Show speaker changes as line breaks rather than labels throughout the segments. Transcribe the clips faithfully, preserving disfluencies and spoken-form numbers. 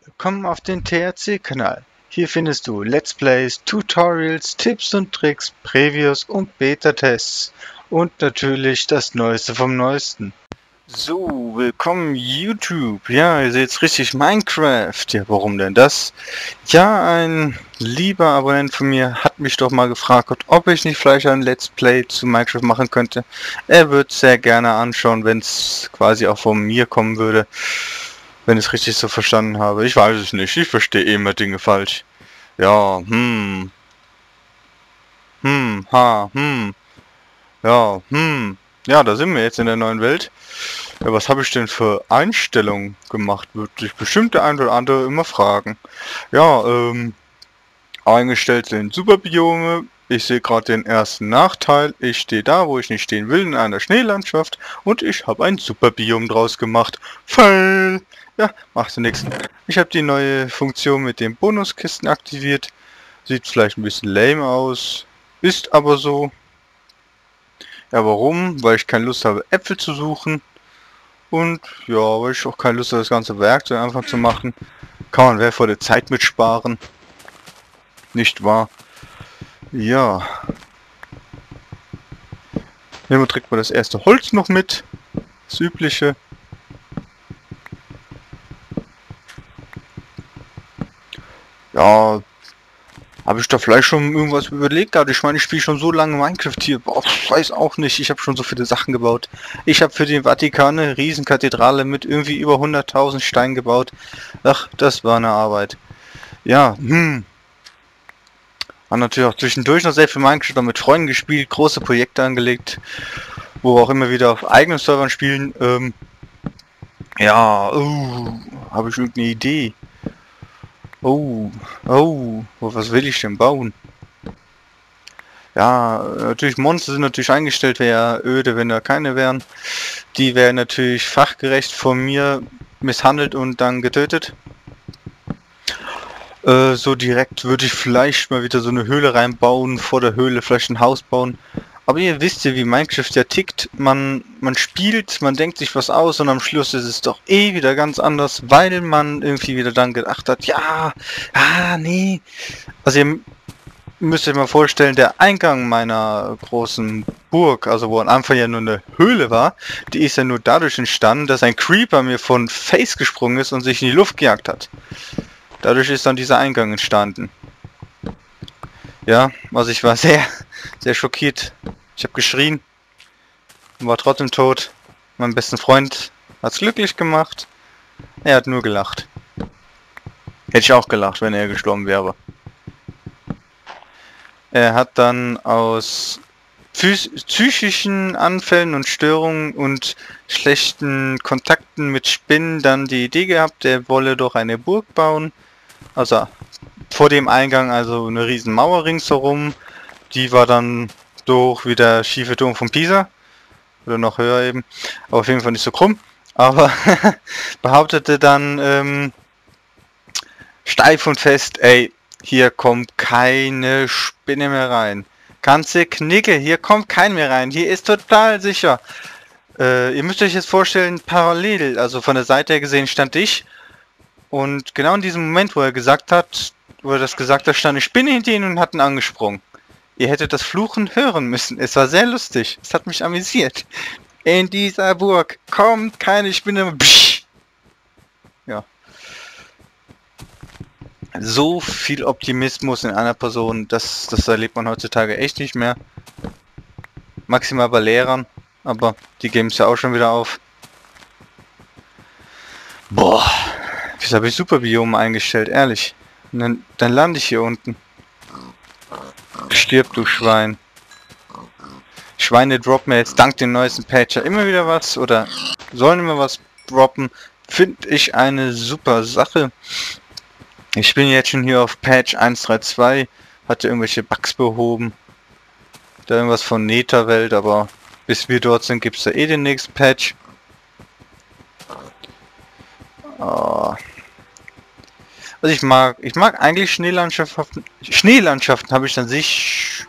Willkommen auf den T R C-Kanal. Hier findest du Let's Plays, Tutorials, Tipps und Tricks, Previews und Beta-Tests und natürlich das Neueste vom Neuesten. So, willkommen YouTube. Ja, ihr seht richtig, Minecraft. Ja, warum denn das? Ja, ein lieber Abonnent von mir hat mich doch mal gefragt, ob ich nicht vielleicht ein Let's Play zu Minecraft machen könnte. Er wird sehr gerne anschauen, wenn es quasi auch von mir kommen würde. Wenn ich es richtig so verstanden habe. Ich weiß es nicht. Ich verstehe eh immer Dinge falsch. Ja, hm. Hm, ha, hm. Ja, hm. Ja, da sind wir jetzt in der neuen Welt. Ja, was habe ich denn für Einstellungen gemacht? Würde sich bestimmt der ein oder andere immer fragen. Ja, ähm, eingestellt sind Superbiome. Ich sehe gerade den ersten Nachteil. Ich stehe da, wo ich nicht stehen will, in einer Schneelandschaft. Und ich habe ein Superbiom draus gemacht. Fail! Ja, macht nichts. Ich habe die neue Funktion mit den Bonuskisten aktiviert. Sieht vielleicht ein bisschen lame aus. Ist aber so. Ja, warum? Weil ich keine Lust habe, Äpfel zu suchen. Und ja, weil ich auch keine Lust habe, das ganze Werkzeug einfach zu machen. Kann man wer vor der Zeit mitsparen. Nicht wahr? Ja. Hier trägt man das erste Holz noch mit. Das übliche. Ja, habe ich da vielleicht schon irgendwas überlegt gehabt? Ich meine, ich spiele schon so lange Minecraft hier. Boah, weiß auch nicht. Ich habe schon so viele Sachen gebaut. Ich habe für den Vatikan eine Riesenkathedrale mit irgendwie über hunderttausend Steinen gebaut. Ach, das war eine Arbeit. Ja, hm. Habe natürlich auch zwischendurch noch sehr viel Minecraft mit Freunden gespielt, große Projekte angelegt, wo wir auch immer wieder auf eigenen Servern spielen. Ähm, ja, uh, habe ich irgendeine Idee? Oh, oh, was will ich denn bauen? Ja, natürlich Monster sind natürlich eingestellt, wäre ja öde, wenn da keine wären. Die wären natürlich fachgerecht von mir misshandelt und dann getötet. Äh, so direkt würde ich vielleicht mal wieder so eine Höhle reinbauen, vor der Höhle vielleicht ein Haus bauen. Aber ihr wisst ja, wie Minecraft ja tickt. Man, man spielt, man denkt sich was aus und am Schluss ist es doch eh wieder ganz anders, weil man irgendwie wieder dann gedacht hat, ja, ah, nee. Also ihr müsst euch mal vorstellen, der Eingang meiner großen Burg, also wo am Anfang ja nur eine Höhle war, die ist ja nur dadurch entstanden, dass ein Creeper mir von Face gesprungen ist und sich in die Luft gejagt hat. Dadurch ist dann dieser Eingang entstanden. Ja, also ich war sehr, sehr schockiert. Ich habe geschrien und war trotzdem tot. Mein besten Freund hat's glücklich gemacht. Er hat nur gelacht. Hätte ich auch gelacht, wenn er gestorben wäre. Er hat dann aus psychischen Anfällen und Störungen und schlechten Kontakten mit Spinnen dann die Idee gehabt, er wolle doch eine Burg bauen. Also vor dem Eingang also eine riesen Mauer ringsherum. Die war dann durch wie der schiefe Turm von Pisa. Oder noch höher eben. Aber auf jeden Fall nicht so krumm. Aber behauptete dann ähm, steif und fest, ey, hier kommt keine Spinne mehr rein. Ganze Knicke, hier kommt kein mehr rein. Hier ist total sicher. Äh, ihr müsst euch jetzt vorstellen, parallel, also von der Seite her gesehen stand ich. Und genau in diesem Moment, wo er gesagt hat, wo er das gesagt hat, stand eine Spinne hinter ihnen und hat ihn angesprungen. Ihr hättet das Fluchen hören müssen. Es war sehr lustig. Es hat mich amüsiert. In dieser Burg kommt keine Spinne. Psch. Ja. So viel Optimismus in einer Person, das, das erlebt man heutzutage echt nicht mehr. Maximal bei Lehrern, aber die geben es ja auch schon wieder auf. Boah, wieso habe ich Superbiome eingestellt, ehrlich? Und dann, dann lande ich hier unten. Stirb, du Schwein. Schweine droppen mir jetzt dank dem neuesten Patcher immer wieder was oder sollen immer was droppen. Finde ich eine super Sache. Ich bin jetzt schon hier auf Patch eins Punkt zwei, hatte irgendwelche Bugs behoben. Da irgendwas von Netherwelt, aber bis wir dort sind, gibt es da eh den nächsten Patch. Oh. Also ich mag, ich mag eigentlich Schneelandschaften. Schneelandschaften habe ich an sich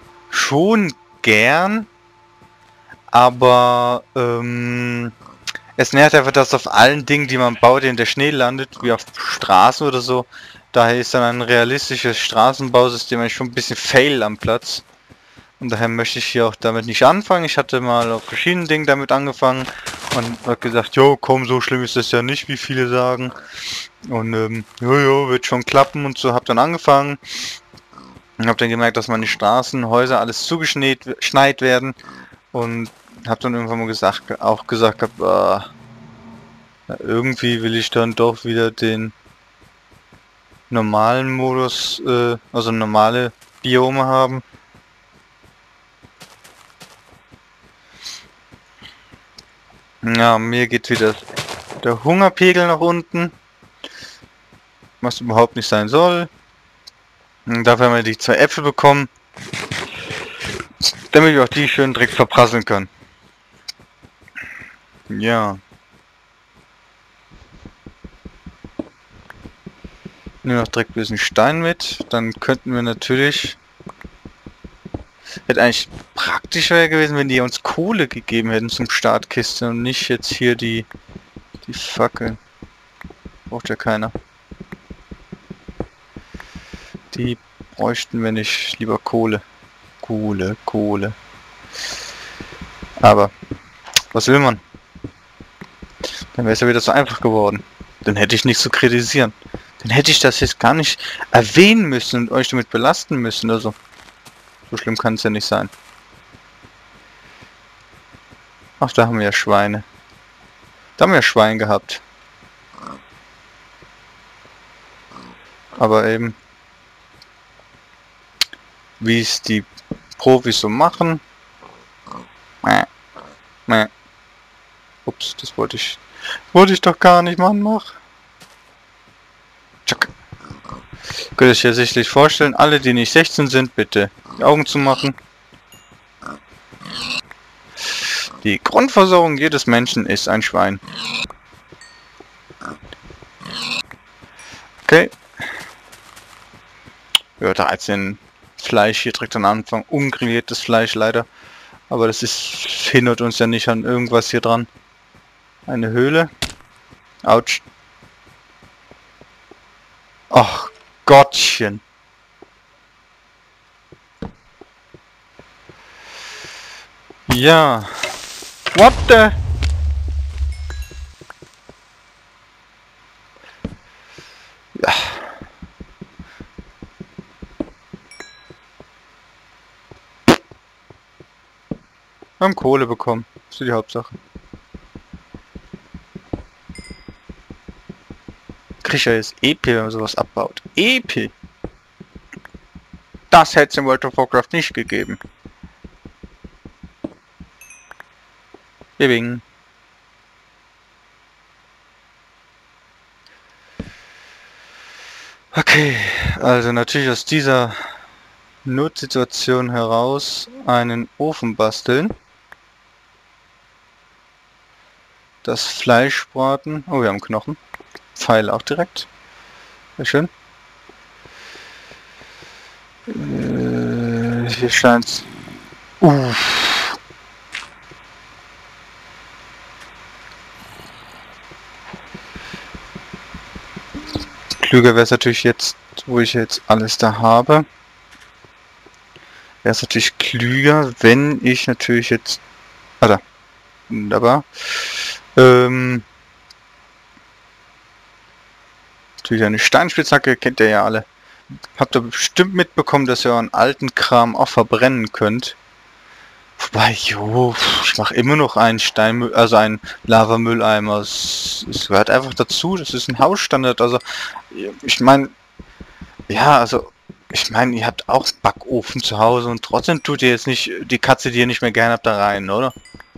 schon gern, aber ähm, Es nervt einfach, dass auf allen Dingen, die man baut, in der Schnee landet, wie auf Straßen oder so. Daher ist dann ein realistisches Straßenbausystem eigentlich schon ein bisschen fail am Platz. Und daher möchte ich hier auch damit nicht anfangen. Ich hatte mal auf verschiedenen Dingen damit angefangen und habe gesagt, jo, komm, so schlimm ist das ja nicht, wie viele sagen. Und ähm, jojo, wird schon klappen und so. Hab dann angefangen und habe dann gemerkt, dass meine Straßen, Häuser, alles zugeschneit schneit werden. Und habe dann irgendwann mal gesagt, auch gesagt, hab, äh, na, irgendwie will ich dann doch wieder den normalen Modus, äh, also normale Biome haben. Ja, mir geht wieder der Hungerpegel nach unten, was überhaupt nicht sein soll. Und dafür haben wir die zwei Äpfel bekommen, damit ich auch die schön direkt verprasseln kann. Ja. Nur noch direkt ein bisschen Stein mit, dann könnten wir natürlich... Hätte eigentlich praktischer gewesen, wenn die uns Kohle gegeben hätten zum Startkiste und nicht jetzt hier die die Fackeln. Braucht ja keiner. Die bräuchten wir nicht, lieber Kohle. Kohle, Kohle. Aber, was will man? Dann wäre es ja wieder so einfach geworden. Dann hätte ich nichts zu kritisieren. Dann hätte ich das jetzt gar nicht erwähnen müssen und euch damit belasten müssen oder so. So schlimm kann es ja nicht sein. Ach, da haben wir ja Schweine. Da haben wir ja Schwein gehabt. Aber eben, wie es die Profis so machen. Mäh. Mäh. Ups, das wollte ich. Wollte ich doch gar nicht, Mann, mach. Tschack. Könnt ihr euch ja sicherlich vorstellen, alle, die nicht sechzehn sind, bitte die Augen zu machen. Die Grundversorgung jedes Menschen ist ein Schwein. Okay. Ja, dreizehn Fleisch hier direkt am Anfang. Ungrilliertes Fleisch leider. Aber das ist, hindert uns ja nicht an irgendwas hier dran. Eine Höhle. Autsch. Ach Gottchen. Ja. What the? Ja. Wir haben Kohle bekommen. Das ist die Hauptsache. Krischer ist E P, wenn man sowas abbaut. E P. Das hätte es in World of Warcraft nicht gegeben. Bing. Okay, also natürlich aus dieser Notsituation heraus einen Ofen basteln. Das Fleisch braten. Oh, wir haben Knochen. Pfeil auch direkt. Sehr schön. Äh, hier scheint's. Uff. Klüger wäre es natürlich jetzt, wo ich jetzt alles da habe. Wäre es natürlich klüger, wenn ich natürlich jetzt... Ah, da. Wunderbar. Ähm... Natürlich eine Steinspitzhacke, kennt ihr ja alle. Habt ihr bestimmt mitbekommen, dass ihr euren alten Kram auch verbrennen könnt. Wobei, jo, ich mache immer noch einen Steinmüll, also einen Lavamülleimer. Es, es gehört einfach dazu, das ist ein Hausstandard. Also, ich meine, ja, also, ich meine, ihr habt auch einen Backofen zu Hause und trotzdem tut ihr jetzt nicht die Katze, die ihr nicht mehr gern habt, da rein, oder?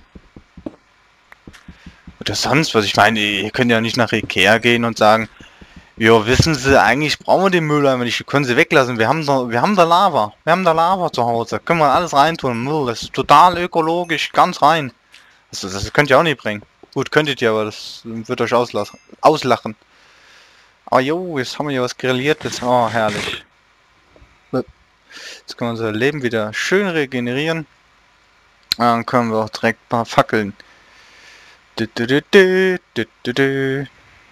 Oder sonst was. Ich meine, ihr könnt ja nicht nach Ikea gehen und sagen, jo, wissen Sie, eigentlich brauchen wir den Mülleimer nicht, wir können sie weglassen, wir haben da, wir haben da Lava, wir haben da Lava zu Hause, können wir alles reintun, Müll, das ist total ökologisch, ganz rein. Das, das könnt ihr auch nicht bringen. Gut, könntet ihr, aber das wird euch auslachen, auslachen. Aber jo, jetzt haben wir hier was Grilliertes, oh, herrlich. Jetzt können wir unser Leben wieder schön regenerieren. Dann können wir auch direkt ein paar Fackeln Du, du, du, du, du, du, du.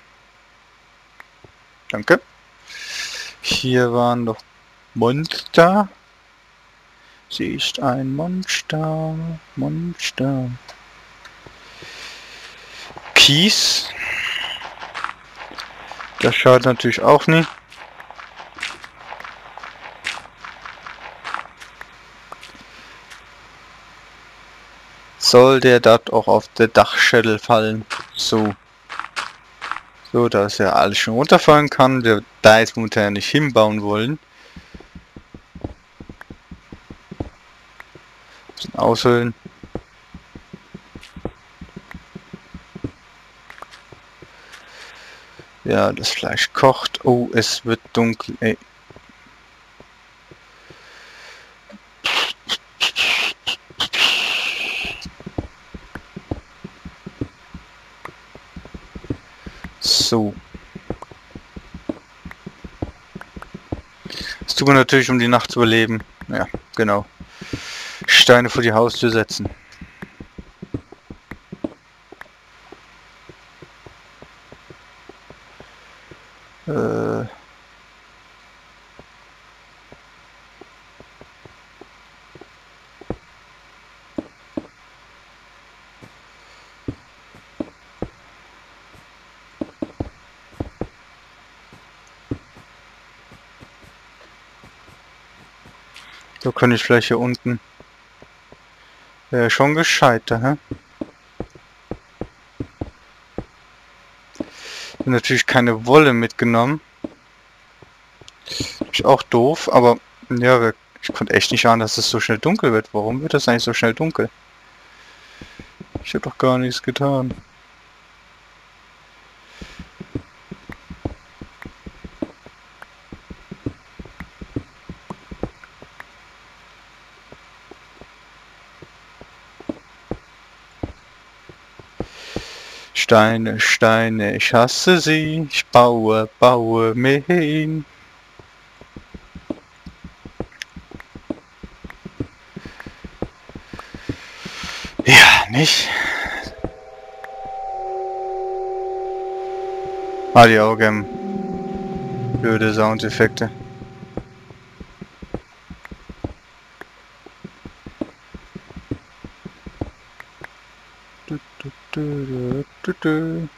Danke. Hier waren noch Monster. Sie ist ein Monster. Monster. Kies. Das schadet natürlich auch nicht. Soll der dort auch auf der Dachschädel fallen? So. So, dass er alles schon runterfallen kann. Der da jetzt momentan nicht hinbauen wollen. Bisschen aushöhlen. Ja, das Fleisch kocht. Oh, es wird dunkel. Ey. So. Das tun wir natürlich, um die Nacht zu überleben. Ja, genau. Steine vor die Haustür setzen. Äh. So kann ich vielleicht hier unten. Wäre schon gescheiter, hä? Natürlich keine Wolle mitgenommen. Ist auch doof, aber ja, ich konnte echt nicht ahnen, dass es so schnell dunkel wird. Warum wird das eigentlich so schnell dunkel? Ich habe doch gar nichts getan. Steine, Steine, ich hasse sie, ich baue, baue mir hin. Ja, nicht? Ah, die Augen. Blöde Soundeffekte. Du, du, du, du, du.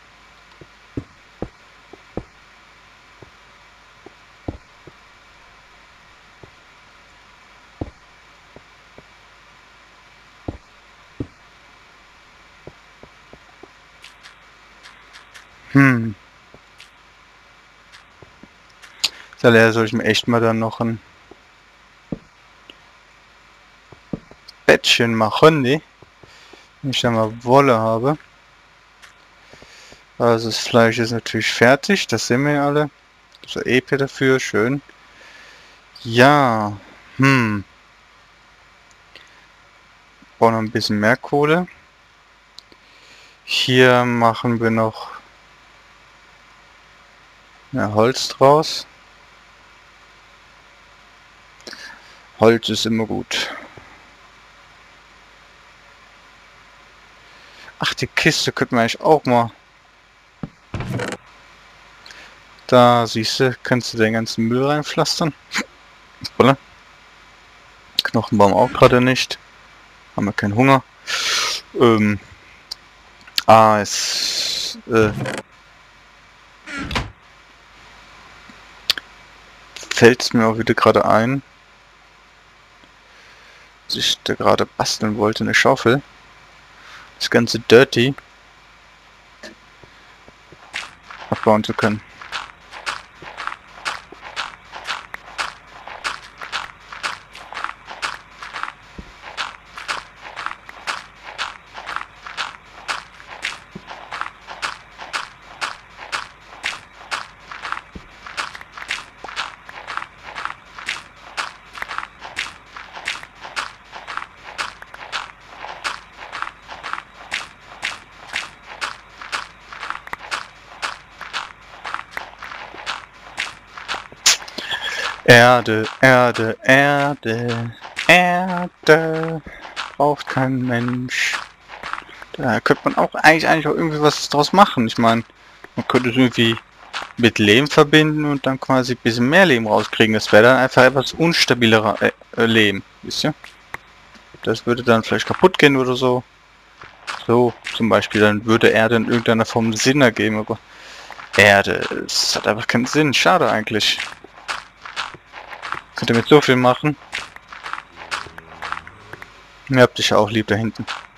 Hm. Da soll ich mir echt mal dann noch ein Bettchen machen, ne? Wenn ich da mal Wolle habe. Also das Fleisch ist natürlich fertig, das sehen wir ja alle. So E P dafür, schön. Ja, hm. Brauchen noch ein bisschen mehr Kohle. Hier machen wir noch ja, Holz draus. Holz ist immer gut. Ach, die Kiste könnte man eigentlich auch mal. Da siehst du, kannst du den ganzen Müll reinpflastern. Oder? Knochenbaum auch gerade nicht. Haben wir keinen Hunger. Ähm. Ah, es. Äh, fällt es mir auch wieder gerade ein, dass ich da gerade basteln wollte, eine Schaufel. Das ganze Dirty abbauen zu können. Erde, Erde, Erde, Erde braucht kein Mensch. Da könnte man auch eigentlich eigentlich auch irgendwie was draus machen. Ich meine, man könnte es irgendwie mit Lehm verbinden und dann quasi ein bisschen mehr Lehm rauskriegen. Das wäre dann einfach etwas unstabilerer äh, äh, Lehm, wisst ihr? Das würde dann vielleicht kaputt gehen oder so. So, zum Beispiel, dann würde Erde in irgendeiner Form Sinn ergeben, aber Erde, es hat einfach keinen Sinn. Schade eigentlich. Könnt ihr mit so viel machen. Ihr habt dich ja auch lieb da hinten.